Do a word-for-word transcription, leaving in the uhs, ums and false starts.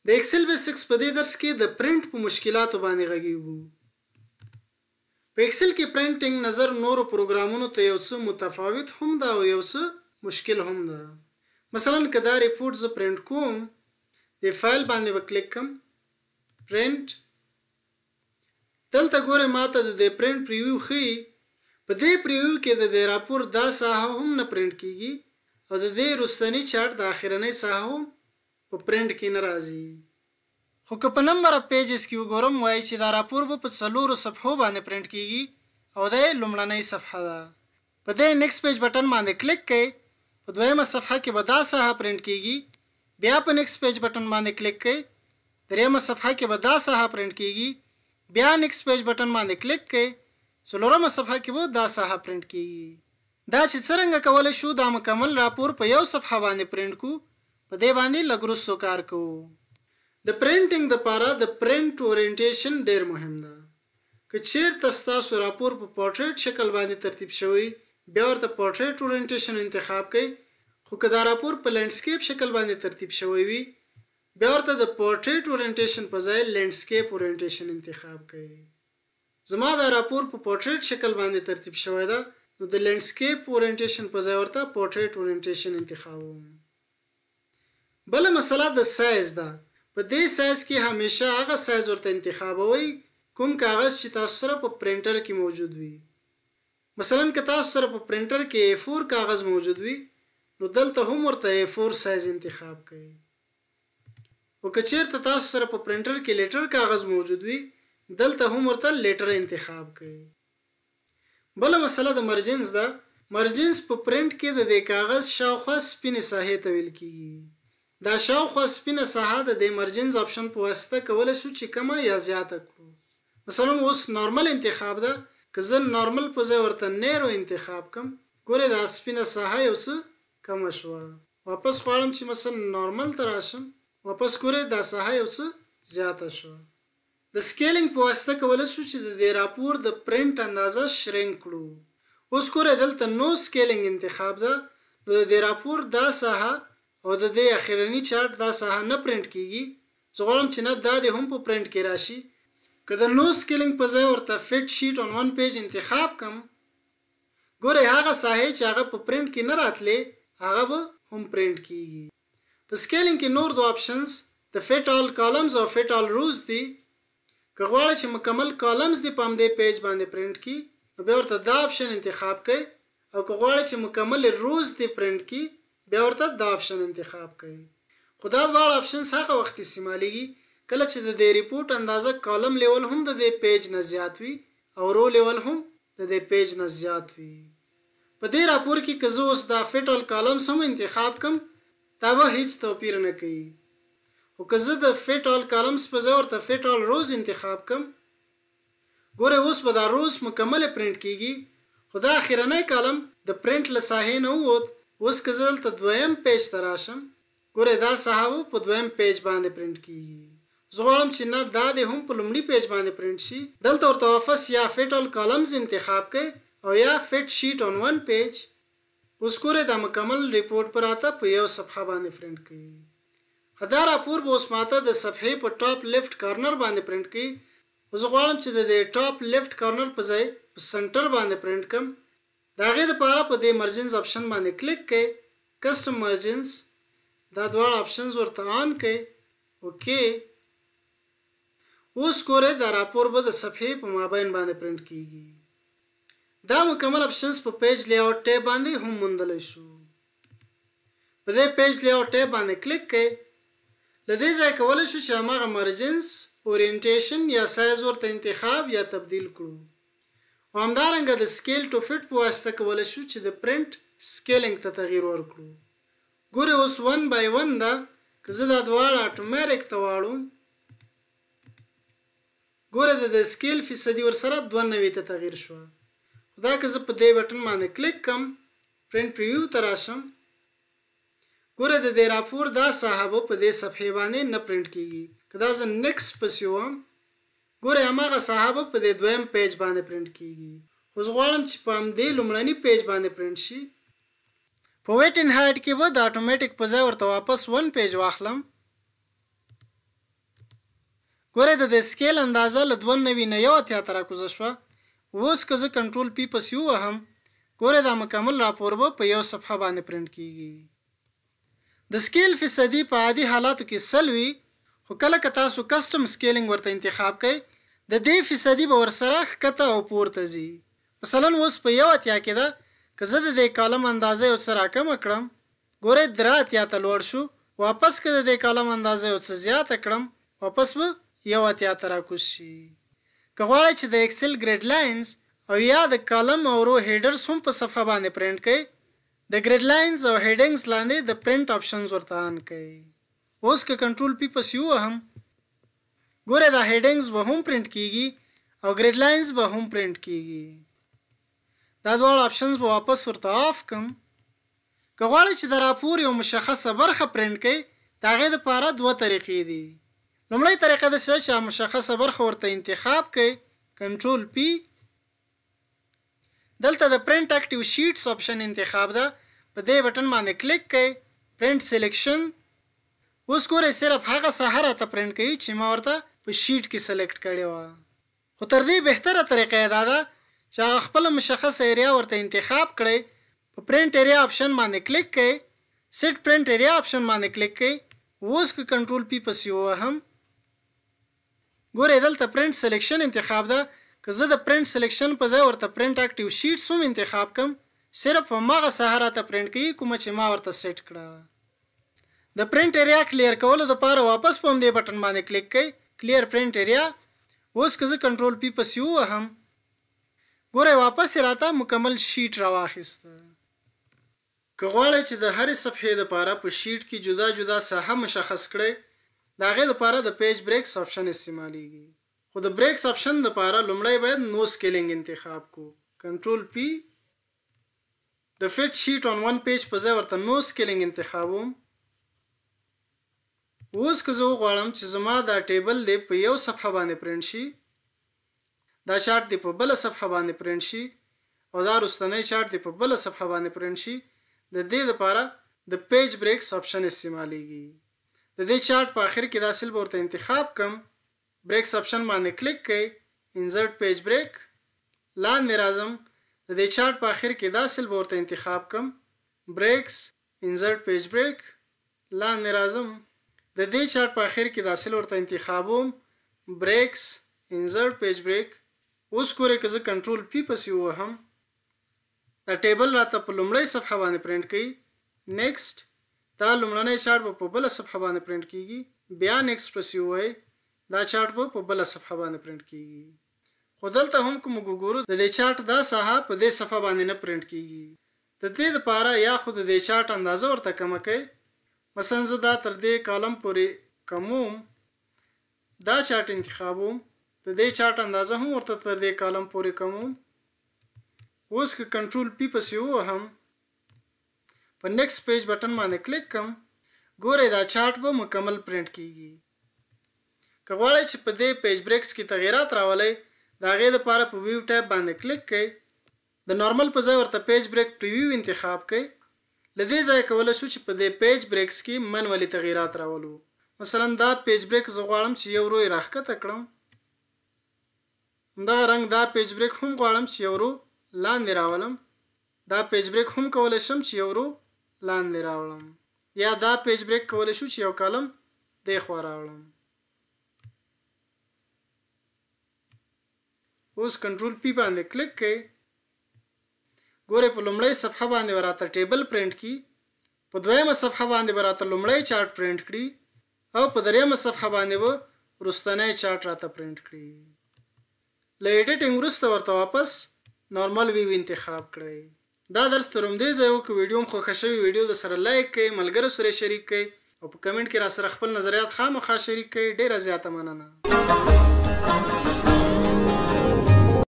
د ایکسل بیسکس په دې درس کې د پرنټ په مشکلاتو باندې غږیږو. په ایکسل کې پرنټینګ نظر نورو پروګرامونو ته یو څه متفاوت هم ده او یو څه مشکل هم ده. مثلا که دا ریپورت زه پرنټ کوم، د فایل باندې به کلیک کوم، پرنټ. دلته ګوره ماته د دې پرنټ پریویو ښیي. په دې پریویو کې د دې راپور دا ساحه هم نه پرنټ کیږي او د دې رستنی چارت د اخرنۍ ساحه هم په پرنټ کې نه راځي. خو که په نمبر اف پیجز کې وګورم وایي چې دا راپور به په څلورو صفحو باندې پرنټ کیږي او دا یې لومړنۍ صفحه ده. په دې نیکسټ پیج بټن باندې کلیک کړئ. په دویمه صفحه کې به دا ساحه پرنټ کیږي. بیا په نیکسټ پیج بټن باندې کلیک کړئ. دریمه صفحه کې به دا ساحه پرنټ کیږي. بیا نیکسټ پیج بټن باندې کلیک کړئ. څلورمه صفحه کې به دا ساحه پرنټ کیږي. دا چې څرنګه کولی شو دا مکمل راپور په یو صفحه باندې پرنټ کو، په دې باندې لږ وروسته کار کوو. د پرنټینګ دپاره د پرنټ اورینټیشن ډیر مهم ده. که چیرته ستاسو راپور په پورټریټ شکل باندې ترتیب شوی، بیا ورته پورټریټ اورینټیشن انتخاب کړئ. خو که دا راپور په لینډسکیپ شکل باندې ترتیب شوی وي، بیا ورته د پورټریټ اورینټیشن په ځای لینډسکیپ اورینټیشن انتخاب کړئ. زما دا راپور په پورټریټ شکل باندې ترتیب شوی ده، نو د لینډسکیپ اورینټیشن په ځای ورته پورټریټ اورینټیشن انتخابوم. بله مسله د سایز ده. په دې سایز کې همیشه هغه سایز ورته انتخابوئ کوم کاغذ چې تاسو سره په پرنټر کې موجود وي. مثلا که تاسو سره په پرنټر کې اے فور کاغذ موجود وي، نو دلته هم ورته اے فور سایز انتخاب کړئ. او که چیرته تاسو سره په پرنټر کې لیټر کاغذ موجود وي، دلته هم ورته لیټر انتخاب کړئ. بله مسله د مرجنز ده. مرجنز په پرنټ کې د دې کاغذ شاوخوا سپینې ساحې ته ویل کیږي. دا شاوخوا سپینه ساحه د دې مرجنز آپشن په واسطه کولی شو چې کمه یا زیاته کړو. مثلا اوس نارمل انتخاب ده. که زه نارمل په ځای ورته نیرو انتخاب کم، ګورې دا سپینه ساحه یو څه کمه شوه. واپس غواړم چې مثلا نارمل ته راشم، واپس ګورې دا ساحه یو څه زیاته شوه. د سکیلینګ په واسطه کولی شو چې د دې راپور د پرنټ اندازه شرینک کړو. اوس ګورې دلته نو سکیلینګ انتخاب ده، نو د دې راپور دا ساحه او د دې اخرنی چارت دا ساحه نه پرنټ کیږي. زه غواړم چې نه دا دې هم په پرنټ کې راشي. که د نو سکیلینګ په ځای ورته فټ شیټ آن ون پیج انتخاب کم، ګورئ هغه ساحې چې هغه په پرنټ کې نه راتلې هغه به هم پرنټ کیږي. په سکیلینګ کې نور دو آپشنز د فټ آل کالمز او فټ آل روز دي. که غواړئ چې مکمل کالمز دې په همدې پیج باندې پرنټ کړي، نو بیا ورته دا آپشن انتخاب کړئ. او که غواړئ چې مکمل روز دې پرنټ کړي، بیا ورته دا آپشن انتخاب کړئ. خو دا دواړه آپشنز هغه وخت استعمالیږي کله چې د دې ریپورټ اندازه کالم لیول هم د دې پیج نه زیات وي او رو لیول هم د دې پیج نه زیات وي. په دې راپور کې که زه اوس دا فټ آل کالمز هم انتخاب کم، دا به هیڅ توپیر نه کوي. خو که زه د فټ آل کالمز په ځای ورته فټ آل روز انتخاب کم، ګوره اوس به دا روز مکمل پرنټ کیږي. خو دا اخرنی کالم د پرنټ له ساحې نه ووت. اوس که زه دلته دویم پیج ته راشم، ګورئ دا ساحه په دویم پیج باندې پرنټ کیږي. زه غواړم چې نه دا دې هم په لومړي پیج باندې پرنټ شي. دلته ورته واپس یا فټ آل کالمز انتخاب کړئ او یا فټ شیټ آن ون پیج. اوس ګورئ دا مکمل ریپورټ پر راته په یو صفحه باندې پرنټ کوي. دا راپور به اوس ماته د صفحې په ټاپ لیفټ کارنر باندې پرنټ کوي. زه غواړم چې د دې ټاپ لیفټ کارنر په ځای په سنټر باندې پرنټ کم. د هغې دپاره په دې مرجنز آپشن باندې کلیک کړئ. کسټم مرجنز دا دواړه آپشنز ورته آن کړئ. اوکې. اوس ګورئ دا راپور به د صفحې په مابین باندې پرنټ کیږي. دا مکمل آپشنز په پیج لی آوټ ټیب باندې هم موندلی شو. په دې پیج لی آوټ ټیب باندې کلیک کړئ. له دې ځای کولی شو چې هماغه مرجنز اورینټیشن یا سایز ورته انتخاب یا تبدیل کړو. او همدارنګه د سکیل ټو فټ په واسطه کولی شو چې د پرنټ سکیلینګ ته تغییر ورکړو. ګورئ اوس ون بای ون ده. که زه دا دواړه اټومیټیک ته واړم، ګورئ د د سکیل فیصدي ورسره دوه نوي ته تغییر شوه. خو دا که زه په دې بټن باندې کلیک کم، پرنټ پریویو ته راشم، ګورئ د دې راپور دا ساحه به په دې صفحې باندې نه پرنټ کیږي. که دا زه نیکسټ پسې وم، ګورئ هماغه ساحه به په دې دویم پیج باندې پرنټ کیږي. خو زه غواړم چې په همدې لومړني پیج باندې پرنټ شي. په ویټ ان هایټ کې به د اټومیټیک په ځای ورته واپس ون پیج واخلم. ګورئ د دې سکیل اندازه له دوه نوي نه یو اتیا ته راکوزه شوه. اوس که زه کنټرول پی پسې ووهم ګورئ دا مکمل راپور به په یو صفحه باندې پرنټ کیږي. د سکیل فیصدي په عادي حالاتو کې سل وي، خو کله که تاسو کسټم سکیلینګ ورته انتخاب کړئ د دې فیصدي به ورسره ښکته او پورته ځي. مثلا اوس په یو اتیا کې ده، که زه د دې کالم اندازه یو څه راکمه کړم ګورئ درې اتیا ته لوړ شو. واپس که د دې کالم اندازه یو څه زیاته کړم واپس به یو اتیا ته راکوز شي. که غواړئ چې د اکسل ګریډ لاینز او یا د کالم او رو هیډرز هم په صفحه باندې پرنټ کړئ، د ګریډ لاینز او هیډینګز لاندې د پرنټ آپشنز ورته آن کړئ. اوس که کنټرول پی پسې ووهم ګورئ دا هیډینګز به هم پرنټ کیږي او ګریډ لاینز به هم پرنټ کیږي. دا دواړه آپشنز به واپس ورته آف کړم. که غواړئ چې د راپور یو مشخصه برخه پرنټ کړئ د هغې دپاره دوه طریقې دي. لومړی طریقه داسې ده چې مشخصه برخه ورته انتخاب کړئ، کنټرول پی، دلته د پرنټ اکټیو شیټس آپشن انتخاب ده، په دې بټن باندې کلیک کړئ، پرنټ سلیکشن. اوس ګورئ صرف هغه ساحه راته پرنټ کوي چې ما ورته په شیټ کې سلیکټ کړې وه. خو تر دې بهتره طریقه یې دا ده چې هغه خپله مشخصه ایریا ورته انتخاب کړئ، په پرنټ ایریا آپشن باندې کلیک کړئ، سیټ پرنټ ایریا آپشن باندې کلیک کړئ. اوس که کنټرول پی پسې ووهم ګورئ دلته پرنټ سلیکشن انتخاب ده. که زه د پرنټ سلیکشن په ځای ورته پرنټ اکټیو شیټس هم انتخاب کړم صرف هماغه ساحه راته پرنټ کوي کومه چې ما ورته سیټ کړه. د پرنټ ایریا کلیر کولو دپاره واپس په همدې بټن باندې کلیک کړئ، کلیر پرنټ ایریا. اوس که زه کنټرول پی پسې ووهم ګورئ واپس یې راته مکمل شیټ راواخیسته. که غواړئ چې د هرې صفحې دپاره په شیټ کې جدا جدا ساحه مشخص کړئ د هغې دپاره د پیج بریکس آپشن استعمالیږي. خو د بریکس آپشن دپاره لومړی باید نو سکیلینګ انتخاب کړو. کنټرول پی، د فټ شیټ آن ون پیج په ځای ورته نو سکیلینګ انتخابوم. اوس که زه وغواړم چې زما دا ټیبل دی په یو صفحه باندې پرنټ شي، دا چارت دی په بله صفحه باندې پرنټ شي او دا رستنی چارت دی په بله صفحه باندې پرنټ شي، د دې دپاره د پیج بریکس آپشن استعمالیږي. د دې چارت په آخر کې دا سیل به ورته انتخاب کړم، بریکس آپشن باندې کلیک کړئ، انزرټ پیج بریک، لاندې راځم، د دې چارت په آخر کې دا سیل به ورته انتخاب کړم، بریکس انزرټ پیج بریک، لاندې راځم، د دې چارت په آخر کې دا سیل ورته انتخابوم، بریکس انزرټ پیج بریک. اوس ګورئ که زه کنټرول پی پسې ووهم دا ټیبل راته په لومړۍ صفحه باندې پرنټ کوي. نیکسټ، دا لومړنی چارت به په بله صفحه باندې پرنټ کیږي، بیا نیکسټ پسې ووایئ، دا چارت به په بله صفحه باندې پرنټ کیږي. خو دلته هم که موږ وګورو د دې چارت دا ساحه په دې صفحه باندې نه پرنټ کیږي. د دې دپاره یا خو د دې چارت اندازه ورته کمه کړئ، مثلا زه دا تر دې کالم پورې کموم، دا چارت انتخابوم، د دې چارت اندازه هم ورته تر دې کالم پورې کموم. اوس که کنټرول پی پسې ووهم په نیکسټ پیج بټن باندې کلیک کړم ګورئ دا چارت به مکمل پرنټ کیږي. که غواړئ چې په دې پیج بریکس کې تغیرات راولئ د هغې دپاره په ویو ټیب باندې کلیک کړئ، د نارمل په ځای ورته پیج بریک پریویو انتخاب کړئ. له دې ځایه کولی شو چې په دې پیج بریکس کې منولي تغیرات راولو. مثلا دا پیج بریک زه غواړم چې یو رو یې راښکته کړم، همدغه رنګ دا پیج بریک هم غواړم چې یو رو لاندې راولم، دا پیج بریک هم کولی شم چې یو رو لاندې راوړم، یا دا پیج بریک کولی شو چې یو کالم دې خوا راوړم. اوس کنټرول پی باندې کلیک کړئ، ګورئ په لومړۍ صفحه باندې به راته ټیبل پرنټ کړي، په دویمه صفحه باندې به راته لومړی چارت پرنټ کړي او په دریمه صفحه باندې به وروستنی چارت راته پرنټ کړي. له ایډیټینګ وروسته ورته واپس نارمل ویو انتخاب کړئ. دا درس تر همدې ځای و. که ویډیو هم خوښه شوي ویډیو د سره لایک کړئ، ملګرو سره شریک کړئ او په کمنټ کې را سره خپل نظریات خامخا شریک کړئ. ډېره زیاته مننه.